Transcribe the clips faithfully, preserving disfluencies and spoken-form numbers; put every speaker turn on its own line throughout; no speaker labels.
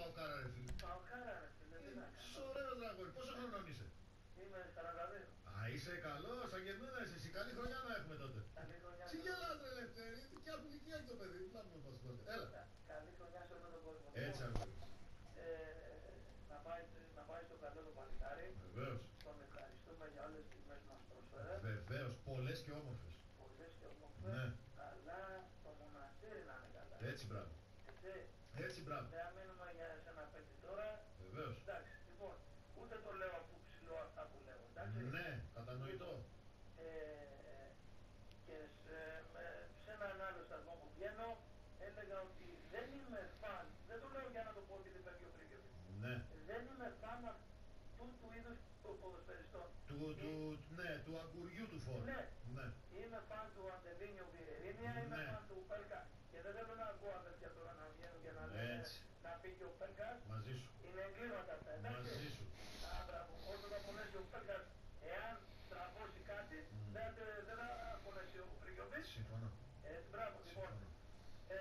Παοκάρα ρε φίλε.
Παοκάρα ρε φίλε, τι να κάνω.
Ωραίος δραγόρι, πόσο χρονών είσαι?
Είμαι σαράντα δύο.
Α, είσαι καλός, σαν και εμένα είσαι εσύ. Καλή χρονιά να έχουμε τότε.
Καλή χρονιά.
Τι γελάς ρε Λευτέρη, τι κι άλλη ηλικία έχει το παιδί, να μου πας τότε. Έλα.
Καλή χρονιά σε όλο τον κόσμο.
Έτσι αγόρι.
Ε, να, πάει, να πάει στο καλό το παλικάρι.
Βεβαίως.
Τον ευχαριστούμε για όλες τις στιγμές που μας πρόσφερε.
Βεβαίως, πολλές και όμορφες.
Πολλές και όμορφες.
Ναι.
Αλλά το μοναστήρι να είναι καλά.
Έτσι μπράβο.
Έτσι.
Έτσι μπράβο.
Δεν μείνουμε για εσένα παιδί τώρα.
Βεβαίως.
Εντάξει, λοιπόν, ούτε το λέω από ψηλό αυτά που λέω. Εντάξει.
Ναι, κατανοητό.
Ε, και σε, με, σε έναν άλλο σταθμό που βγαίνω έλεγα ότι δεν είμαι φαν, δεν το λέω για να το πω επειδή είμαι ο Φρίκεβιτ.
Ναι.
Δεν είμαι φαν αυτού του είδους των ποδοσφαιριστών.
Του, του, ναι, του αγκουριού του φόρου.
Ναι.
Ναι.
Είμαι φαν του Αντελίνιο Βιερίνια, είμαι
Ναι.
φαν του Πέλκα. Και δεν θέλω να ακούω αδερφιά τώρα να βγαίνουν και να λένε να φύγει ο Πέλκας.
Μαζί σου.
Είναι εγκλήματα αυτά, εντάξει.
Μαζί σου.
Α, μπράβο. Όσο θα πονέσει ο Πέλκας, εάν στραβώσει κάτι, mm. δεν, δεν θα πονέσει ο Φρίκεβιτ.
Συμφωνώ.
Έτσι, μπράβο, λοιπόν. Ε,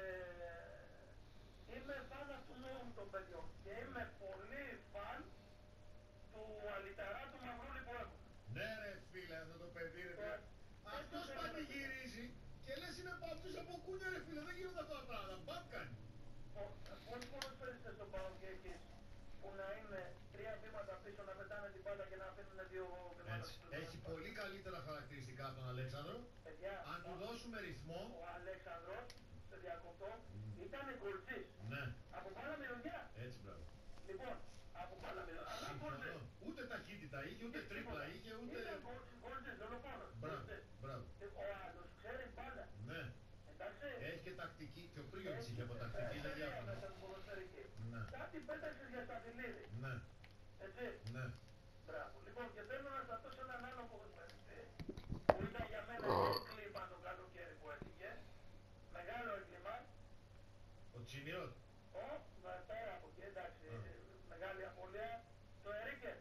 είμαι φαν αυτού των παιδιών και είμαι πολύ φαν του αλυταρά του Μαυρούλη που έχω.
Ναι ρε φίλε, αυτό το παιδί ρε φίλε. Αυτός πανηγυρίζει και λες είναι από αυτούς από κούνια ρε φίλε, δεν γίνονται αυτά τα πράγματα, μπαμ κάνει.
Πόσοι ποδοσφαιριστές στον ΠΑΟΚ και έχεις που να είναι τρία βήματα πίσω, να πετάνε την μπάλα και να αφήνουν δύο βήματα πίσω.
Έχει πολύ καλύτερα χαρακτηριστικά τον Αλέξανδρο.
Παιδιά,
αν του δώσουμε ρυθμό.
Ο Αλέξανδρος, σε διακοπτώ, mm. ήταν γκολτζής.
Ναι.
Από μπάλα μυρωδιά.
Έτσι μπράβο.
Λοιπόν, από μπάλα μυρωδιά.
Συμφωνώ. Ούτε ταχύτητα είχε, ούτε τρίπλα είχε, ούτε...
Ήταν γκολτζής, δολοφόνος.
Μπράβο.
Ο άλλος ξέρει μπάλα.
Ναι.
Εντάξει.
Έχει και τακτική, και ο Πρίγιοβιτς είχε από τακτική, είναι διάφορα.
Ναι. Κάτι πέταξες για σταφυλίδι.
Ναι.
Έτσι.
Ναι.
Μπράβο. Λοιπόν, και θέλω να σταθώ σε έναν άλλο ποδοσφαιριστή που ήταν για μένα έγκλημα το καλοκαίρι που έφυγε. Μεγάλο έγκλημα.
Ο Τσινιώτ.
Ω, πέρα από εκεί, εντάξει, μεγάλη απώλεια. Το Ερίκε.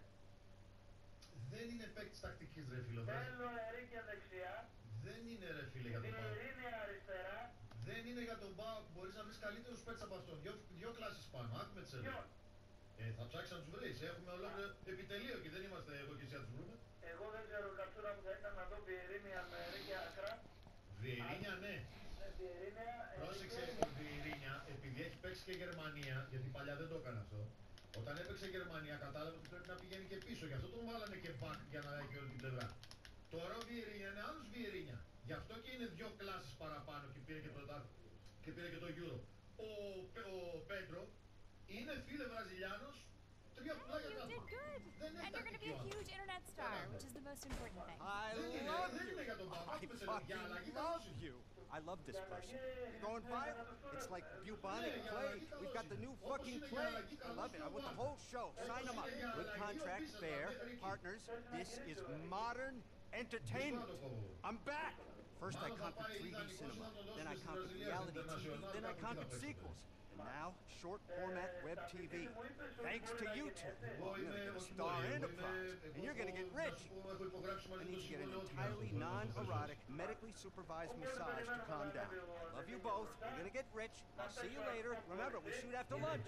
Δεν είναι παίκτης τακτικής ρε φίλο.
Θέλω Ερίκε δεξιά.
Δεν είναι ρε φίλε για τον Πάο.
Διερήνια αριστερά.
Δεν είναι για τον Πάο, μπορείς να βρεις καλύτερους παίκτες από αυτόν. Δυο, δυο κλάσεις πάνω, άκουμε τις εδώ. Ε, θα ψάξεις να τους βρεις, έχουμε ολόκληρο επιτελείο και δεν είμαστε εγώ και εσύ να τους βρούμε.
Εγώ δεν ξέρω καψούρα που θα ήταν να δω Βιερίνια με Ερίκια άκρα.
Βιερίνια ναι.
Βιερίνια,
πρόσεξε τον Βιερίνια, επειδή έχει παίξει και Γερμανία, γιατί παλιά δεν το έκανε αυτό. Όταν έπαιξε Γερμανία κατάλαβε ότι πρέπει να πηγαίνει και πίσω, γι' αυτό τον βάλανε και back για να έχει όλη την πλευρά. Τώρα ο Βιερίνια είναι άλλος Βιερίνια. Γι' αυτό και είναι δύο κλάσεις παραπάνω και πήρε και, πρωτά, και, πήρε και το Euro. Ο, ο Πέντρο είναι φίλε Βραζιλιάνος, τρία πλάγια
You
κάτω.
did good.
Δεν
And you're going to be a huge internet star, which is the most important thing.
I love you. I fucking love you. I love this person. You're going by it? It's like bubonic plague. We've got the new fucking plague. I love it. I want the whole show. Sign them up. Good contract, fair, partners. This is modern entertainment. I'm back. First I conquered three D cinema, then I conquered reality T V, then I conquered sequels. And now, short format web T V. Thanks to you two, you're gonna get a star enterprise, and you're gonna get rich. I need to get an entirely non-erotic, medically supervised massage to calm down. Love you both, you're gonna get rich, I'll see you later. Remember, we shoot after lunch.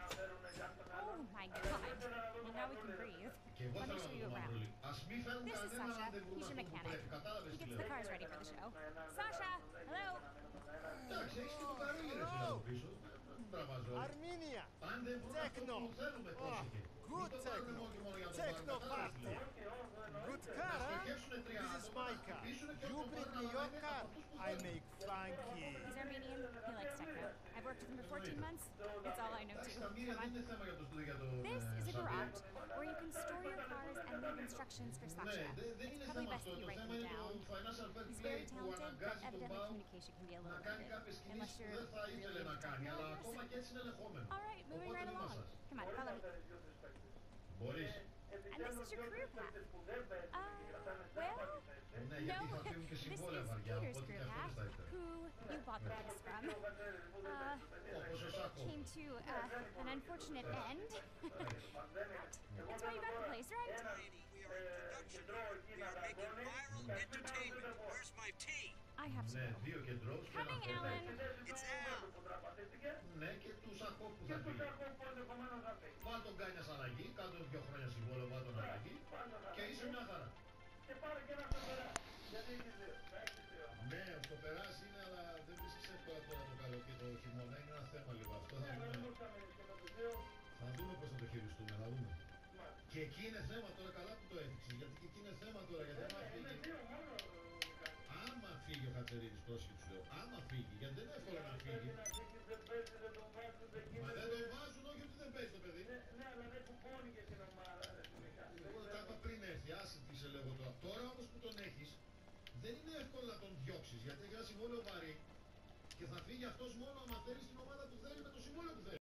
Oh my god. Well, now we can breathe. Let me show you around. This is Sasha. He's your mechanic. He gets the cars ready for the show. Sasha! Hello!
Armenia! Techno! Oh, good techno! Techno party! Good car, huh? This is my car. You bring me your car, I make funky.
He's Armenian. He likes techno. I've worked with him for fourteen months. It's all I know too. Come on. This is a garage where you can store your cars and leave instructions for Sasha. It's probably best that you write them down. He's very talented, but evidently communication can be a little limited. Unless you're really into techno, I guess. Alright, moving right along. Come on, follow me.
Μπορείς.
And this is your career path. Uh, well, no, this is Peter's career path, who you bought the piece from. Uh, came to uh, an unfortunate end. That's why you got the place, right?
We are in production. We are making viral entertainment. Where's my tea?
I have to
Ναι,
go.
δύο κεντρός και ένα
Coming,
φορτάκι.
Alan.
It's Al.
Ναι, και τους ακούω. Αχόκ που
Και
θα
του
φύγει.
Αχόκ που ενδεχομένως θα φύγει.
Βάλ τον Κάνιας αλλαγή, κάτω δύο χρόνια συμβόλαιο, βάλ τον αλλαγή και είσαι μια χαρά.
Και πάρε και ένα κοπερά. Γιατί έχεις δύο. Θα έχεις δύο.
Ναι, το περάσει είναι, αλλά δεν βρίσκεις εύκολα τώρα το καλοκαίρι, το χειμώνα. Είναι ένα θέμα λίγο αυτό. Θα
Ναι, αλλά δεν
δούμε,
μπορούσαμε και με τους δύο.
θα δούμε πώς θα το χειριστούμε, θα δούμε.
Μα.
Και εκεί είναι θέμα τώρα, καλά που το έδειξες, γιατί και εκεί είναι θέμα τώρα, γιατί άμα
Είναι
φύγει,
δύο μόνο.
άμα φύγει ο Χατσερίδης, πρόσχετο σου λέω, άμα φύγει, γιατί δεν είναι εύκολο να φύγει.
Πρέπει να φύγει, δεν παίζει, δεν τον βάζουν, δεν
Μα
γίνεται.
δεν τον βάζουν, όχι ότι δεν παίζει το παιδί.
Ναι, ναι, αλλά δεν κουπώνει και την ομάδα, ρε Μιχάλη. Δεν
Εγώ
ξέρω.
κάπου πριν έρθει, άσε τι σε λέγω τώρα. Τώρα όμως που τον έχεις, δεν είναι εύκολο να τον διώξεις, γιατί έχει ένα συμβόλαιο βαρύ και θα φύγει αυτός μόνο άμα θέλει στην ομάδα που θέλει με το συμβόλαιο που θέλει.